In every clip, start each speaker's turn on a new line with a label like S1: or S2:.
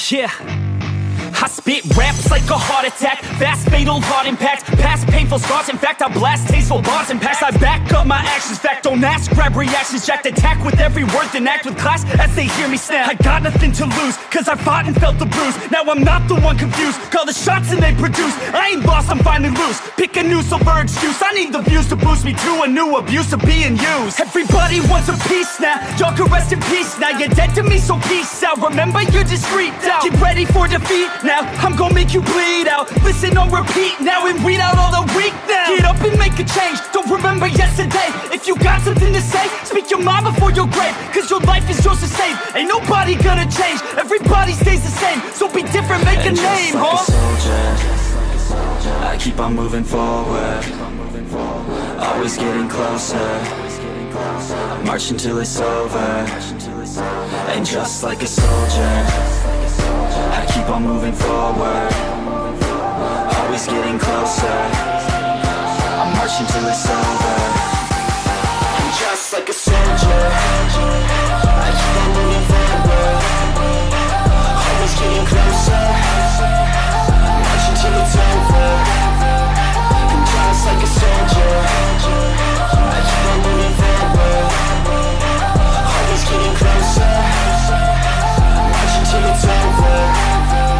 S1: Yeah, I spit raps like a heart attack, fast fatal heart impact, past painful scars. In fact, I blast tasteful bars and packs. I back up my actions, fact don't ask, grab reactions, jacked attack with every word, then act with class as they hear me snap. I got nothing to lose, cause I fought and felt the bruise. Now I'm not the one confused, call the shots and they produce. I ain't lost, I'm finally loose, pick a new silver excuse. I need the views to boost me to a new abuse of being used. Everybody wants a piece now, y'all can rest in peace now. You're dead to me, so peace out, remember you're discreet out. Get ready for defeat now, I'm gonna make you bleed out. Listen on repeat now and weed out all the weak now. Get up and make a change, don't remember yesterday. If you got something to say, speak your mind before your grave, cause your life is yours to save. Ain't nobody gonna change, everybody stays the same. So be different, make a name,
S2: like a soldier, I keep on moving forward, always getting closer. I march until it's over. And just like a soldier, I keep on moving forward, always getting closer. I'm marching till it's over. And just like a soldier, I keep on moving forward, always getting closer. I'm marching till it's over. And just like a soldier, I keep on moving forward, always getting closer. I'm marching till it's over.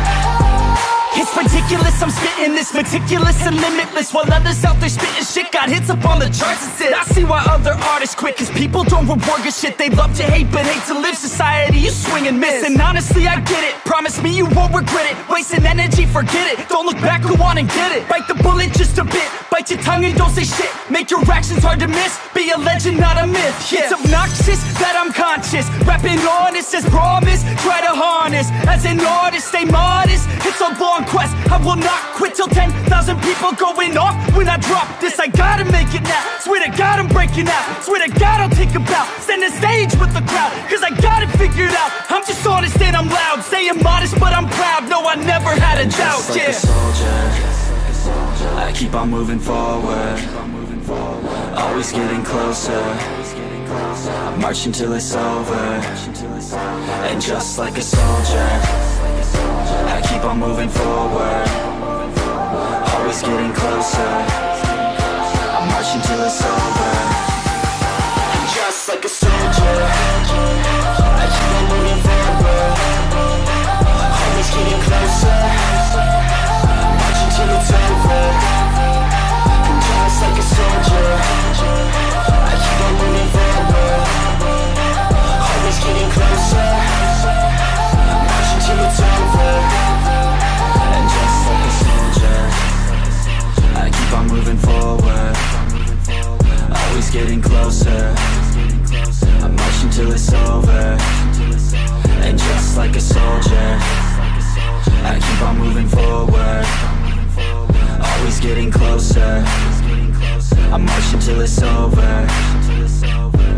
S1: It's ridiculous, I'm spitting this meticulous and limitless, while others out there spitting shit got hits up on the charts and shit. I see why other artists quit, cause people don't reward good shit. They love to hate but hate to live. Society, you swing and miss. And honestly, I get it, promise me you won't regret it. Wasting energy, forget it, don't look back, go on and get it. Bite the bullet just a bit, bite your tongue and don't say shit. Make your actions hard to miss, be a legend, not a myth. Yeah. It's obnoxious that I'm conscious, rapping honest as promise. Try to harness, as an artist, stay modest. It's a long quest, I will not quit till 10,000 people going off when I drop this. I gotta make it now, swear to God I'm breaking out. Swear to God I'll take a bow, stand the stage with the crowd, cause I got it figured out. I'm just honest and I'm loud, saying modest but I'm proud. No, I never had a doubt,
S2: just like a soldier, I keep on moving forward, always getting closer. I'm marching till it's over. And just like a soldier, I keep on moving forward, always getting closer. I'm marching till it's over. And just like a soldier, I keep on moving forward, always getting closer. I'm marching till it's over. And just like a soldier, I keep on moving forward, always getting closer. I'm marching till it's over. And just like a soldier, I keep on moving forward, always getting closer. I'm marching till it's over. And just like a soldier, I keep on moving forward, always getting closer. I'm marching till it's over.